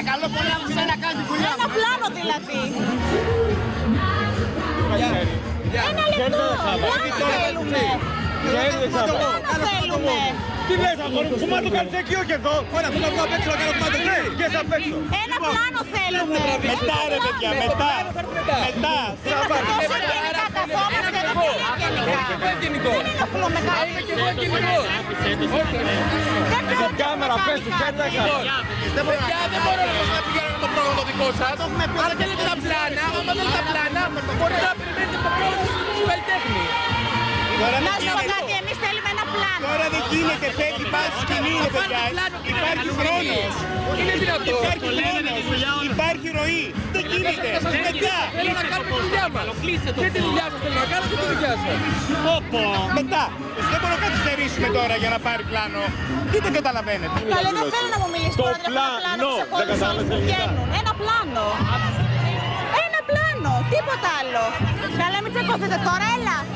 Παρακαλώ πολύ, άφησε να κάνει τη δουλειά. Ένα πλάνο δηλαδή. Ένα λεπτό. Πλάνο θέλουμε. Πλάνο θέλουμε. Τι λες αγόρι μου, κουμάτο κάνεις εκεί όχι εδώ. Ωραία, θέλω να βγω απ' έξω να κάνω κουμάτο. Ναι, βγες απ' έξω. Ένα πλάνο θέλουμε. Μετά ρε παιδιά, μετά. Μετά. Τόσο γενικά καθόμαστε εδώ και γενικά. Δεν είναι αφήνουμε κάτι. Είμαι και εγώ κοινικός. Σε κάμερα, πες του, φέρνε έξω. Παιδιά, δεν μπορώ να πηγαίνω με το πρόγραμμα το δικό σας. Αν θέλετε τα πλάνα, άμα δεν τα πλάνα, μπορείτε να περιμένετε το πρόγραμμα του καλλιτέχνη. Να σου πω κάτι, εμείς θέλουμε ένα πλάνο. Τώρα δεν γίνεται, φεύγει πάση σκηνή ρε παιδιά. Υπάρχει χρόνος. Είναι δυνατό. Υπάρχει ροή. Δεν γίνεται. Μετά. Θέλω να κάνουμε τη δουλειά μας. Και τη δουλειά σας θέλω να κάνω και τη δουλειά σας. Μετά. Δεν μπορούμε να καθυστερήσουμε τώρα για να πάρει πλάνο. Τι δεν καταλαβαίνετε. Καλέ, δεν θέλω να μου μιλήσει τώρα για ένα πλάνο που ξεχωρίζουν που βγαίνουν. Ένα πλάνο. Ένα πλάνο, τίποτα άλλο. Καλά, μην τσακώθετε τώρα, έλα.